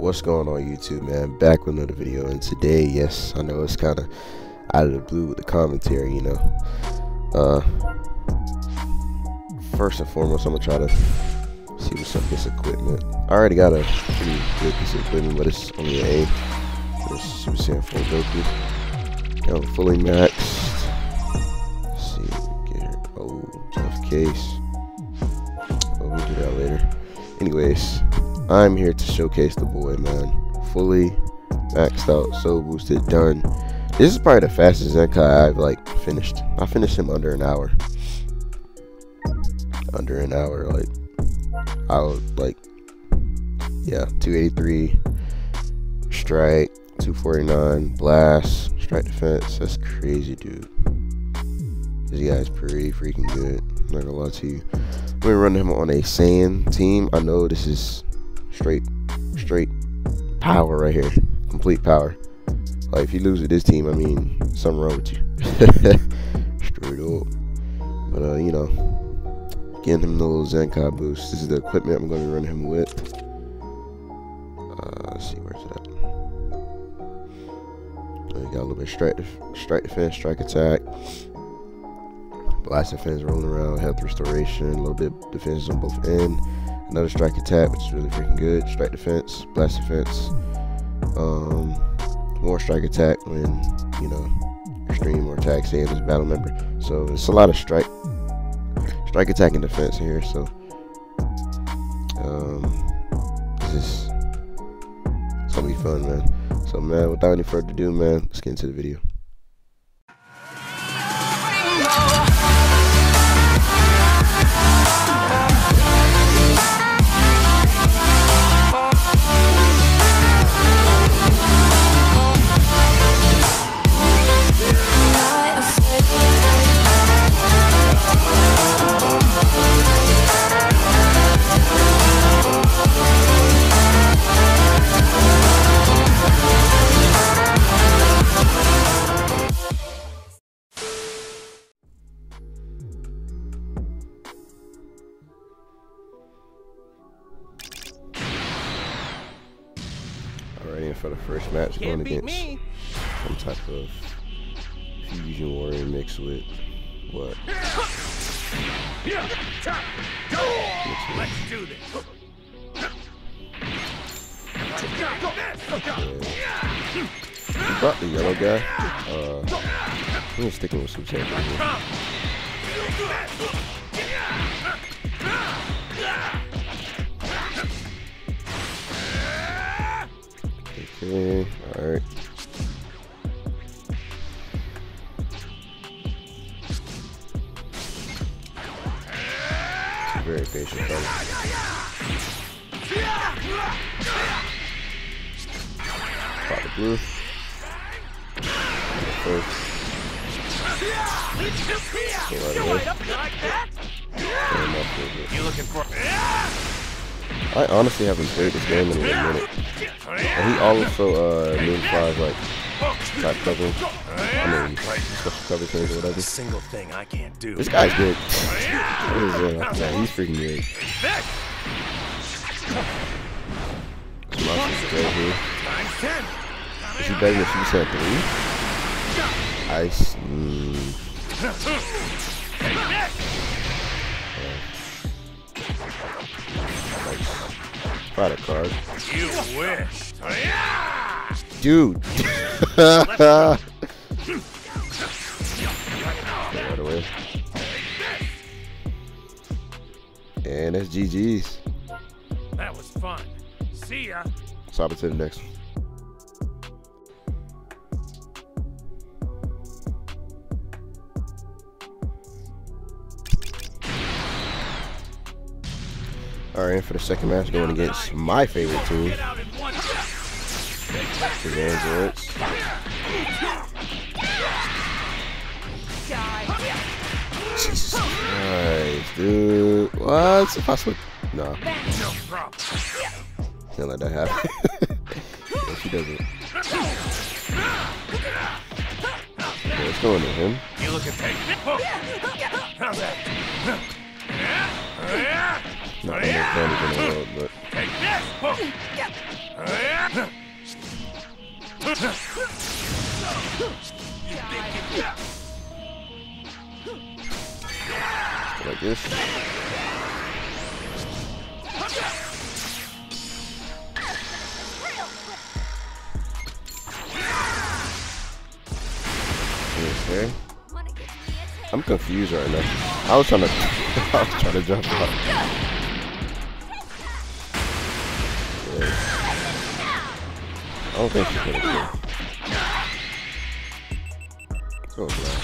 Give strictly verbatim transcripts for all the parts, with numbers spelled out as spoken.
What's going on YouTube, man? Back with another video, and today, yes, I know it's kind of out of the blue with the commentary, you know. Uh, first and foremost, I'm gonna try to see what's up with this equipment. I already got a pretty good piece of equipment, but it's only an A. It's Super Saiyan four Goku. Got it fully maxed. Let's see what we get here. Oh, tough case. Oh, we'll do that later. Anyways, I'm here to showcase the boy, man. Fully maxed out, so boosted, done. This is probably the fastest Zenkai I've like finished. I finished him under an hour. Under an hour, like I was like, yeah, two eighty-three strike, two forty-nine blast, strike defense. That's crazy, dude. This guy's pretty freaking good. I'm not gonna lie to you. I'm gonna run him on a Saiyan team. I know this is straight, straight power right here. Complete power. Like, if you lose with this team, I mean, something wrong with you. Straight up. But, uh, you know, getting him the little Zenkai boost. This is the equipment I'm going to run him with. Uh, let's see, where's it at? We got a little bit of strike, def strike defense, strike attack. Blast defense rolling around, health restoration, a little bit of defense on both ends. Another strike attack, which is really freaking good. Strike defense, blast defense. Um, more strike attack when, you know, extreme or attack Saiyan is a battle member. So it's a lot of strike, strike attack and defense in here. So um, this is it's gonna be fun, man. So man, without any further ado, man, let's get into the video. Alright, for the first match, going against me. Some type of fusion warrior mixed with what? Let's do this. Yeah. Brought the yellow guy. Uh, I'm gonna stick him with Super Saiyan. Okay, alright. Very patient, buddy. Pop the blue. First. Right away. You looking for? I honestly haven't played this game in a minute. And he also uh moon flies like type cover. I mean special cover things or whatever. Single thing I can't do. This guy's good. Yeah, he's freaking good. This monster's right here. Is he better than Super Saiyan three? Ice. Mm. Product card. You wish. Dude. Right away. And that's G G's. That was fun. See ya. Stop it to the next one. Alright, for the second match, going against my favorite team, the Androids. Jesus Christ, dude. What? If I slip? No. No problem. Can't let that happen. Yeah, she doesn't. Okay, let's go into him. You look at me. How's that? Not the most damage in the world, but Take this! Like this. Okay. I'm confused right now. I was trying to, I was trying to jump out. Yeah. I don't think she's gonna kill. So blast.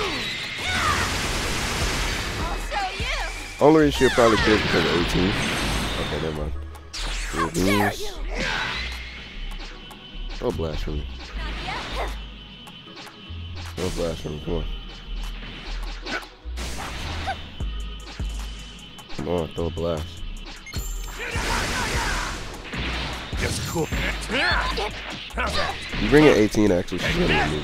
Only reason she'll probably kill is because of eighteen. Okay, never mind. Three beans. Oh, blast from me. Oh, blast from me. Come on. Come on, throw a blast. Just cool. You bring in eighteen, actually, she's gonna get me.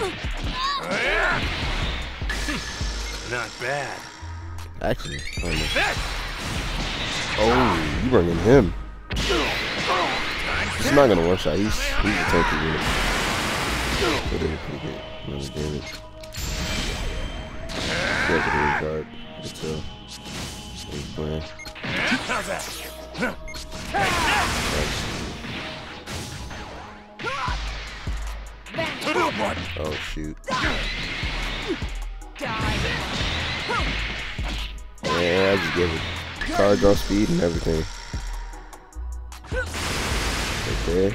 Not bad. Actually, I don't know. Oh, you bringing him. He's not gonna one shot. He's he's a tanky unit. But then pretty good. Another damage. He has a green card. You can tell. He's playing. How's that? Oh shoot. Yeah, I just give it card draw speed and everything. Okay.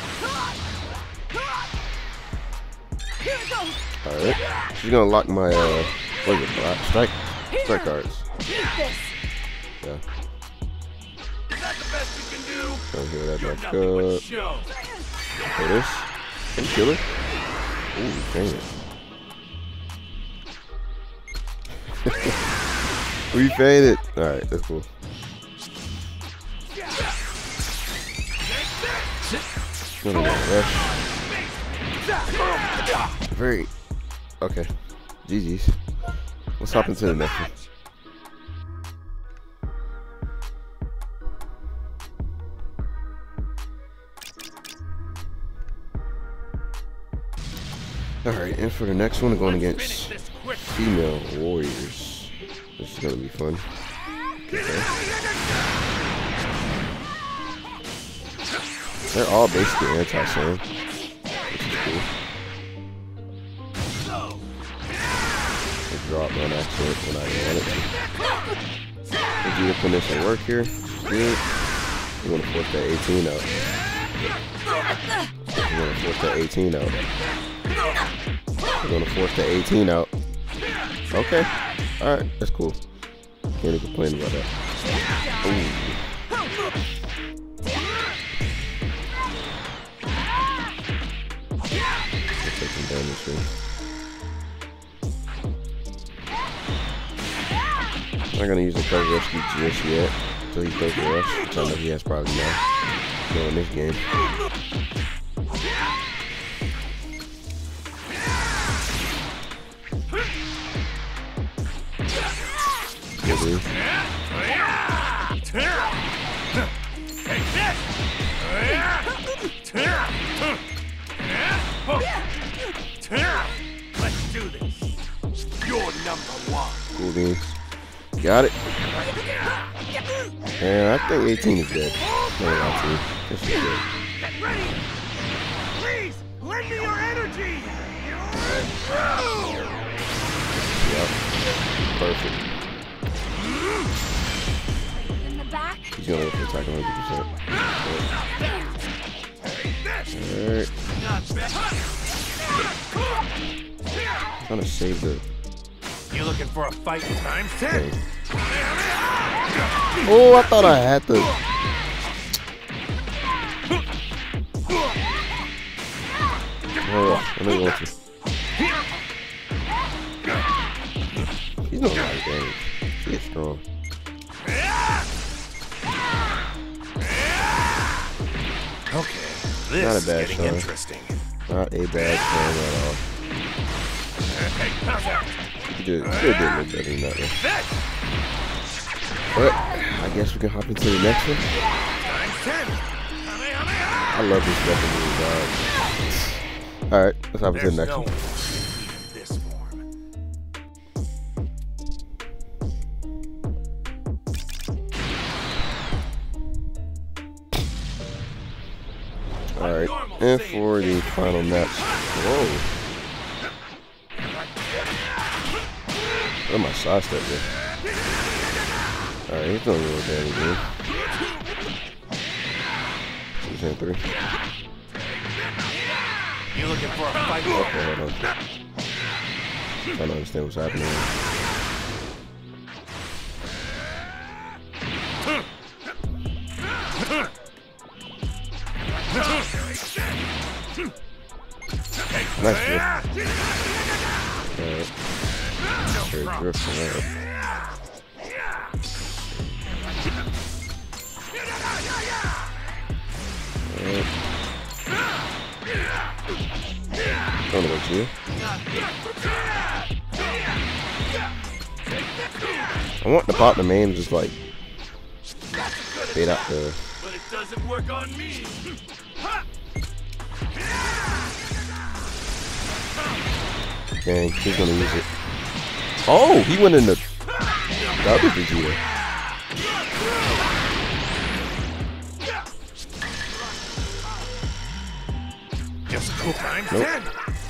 Alright. She's gonna lock my uh what is it, black strike strike cards. Yeah. Is that the best you can do? Gonna hear that You're back nothing but up. show. Okay, this. Can you kill her? Ooh, dang it. We faded. Alright, that's cool. No, no, no, rush. Very. Okay. G G's. Let's hop into the next one. Alright, and for the next one, we're going against female warriors. This is gonna be fun. Okay. They're all basically anti-Sam, which is cool. They drop on accident when I didn't want it to. If you put this at work here, good. We're gonna force that eighteen out. We're gonna force that eighteen out. We're gonna force the eighteen out. Okay. Alright, that's cool. Can't even complain about that. Ooh. Let's take some damage here. I'm not gonna use the cover rescue just yet until he throws the rush, which I know he has probably now. Knowing this game. Take this! Let's do this. You're number one. Cool beans. Got it. And I think eighteen is dead. No, not two. This is good. Get ready! Please, lend me your energy! Yep. Perfect. In the back. He's gonna go for attack one hundred percent. Alright. Trying to save the. You looking for a fight times ten? Okay. Oh, I thought I had to. Oh, I know you want to. He's not a lot of damage. He is strong. Okay, this Not a is bad getting shot. interesting. Not a bad song at all. Hey, how's that? He did, still did look better than that though. But I guess we can hop into the next one. Times ten. I love this weapon move, dog. Alright, let's hop into the next one. This form. Alright, and for the final match. Whoa. Where my side step there? Alright, he's doing a little damage here. He's in three. You looking for a fight? Okay, hold on. Trying to understand what's happening here. Nice drift. Alright. Sure drift from there. Alright. Don't know what you. I want to pop the main, just like fade out the. But it doesn't work on me. Dang, he's gonna use it. Oh, he went in the, the other Vegeta. Just go time Nope. ten.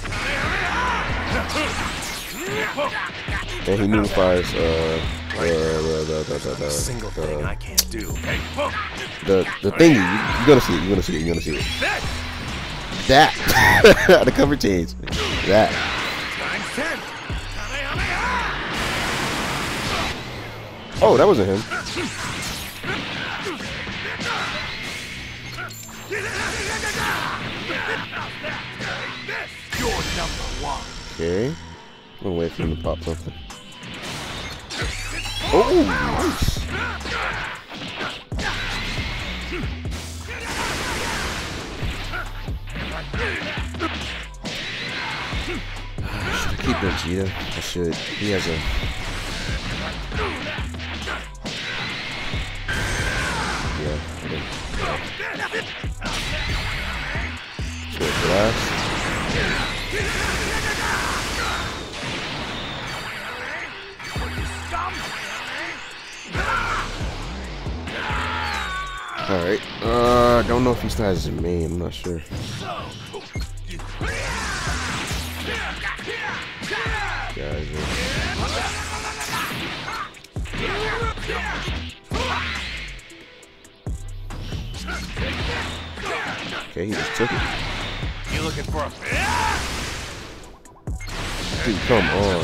And he unifies uh, uh the the the the, the, Single the, thing I can't do. the, the thingy. You, you're gonna see it. You're gonna see it. You're gonna see it. That the cover change. That. Time ten. Oh, that wasn't him. You're number one. Okay. I'm gonna wait for him to pop something. Oh, nice. Should I keep Vegeta? I should. He has a. Yeah. I think. Switch last. Alright, uh, I don't know if he still has his main, I'm not sure. Guys, okay, he just took it. You looking for a Dude, come on.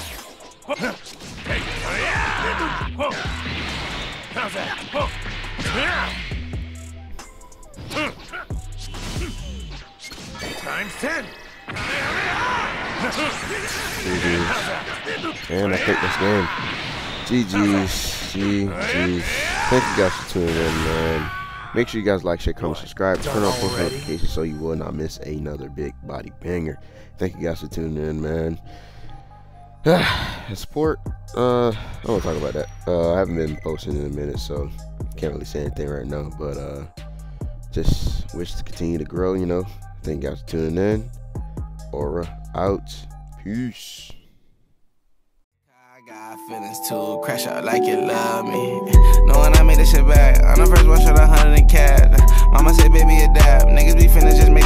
How's that? Times ten. G G's. And I think this game. G G's. G G's. Thank you guys for tuning in, man. Make sure you guys like, share, comment, subscribe, turn on post notifications so you will not miss another big body banger. Thank you guys for tuning in, man. Support, uh, I won't talk about that. Uh, I haven't been posting in a minute, so can't really say anything right now. But uh, just wish to continue to grow, you know. Thank you guys for tuning in. Aura out. Peace. I got feelings too, crash out like you love me. Knowing I made this shit back, on the first one shot a hundred and cat. Mama said, baby, adapt. Niggas be finna just make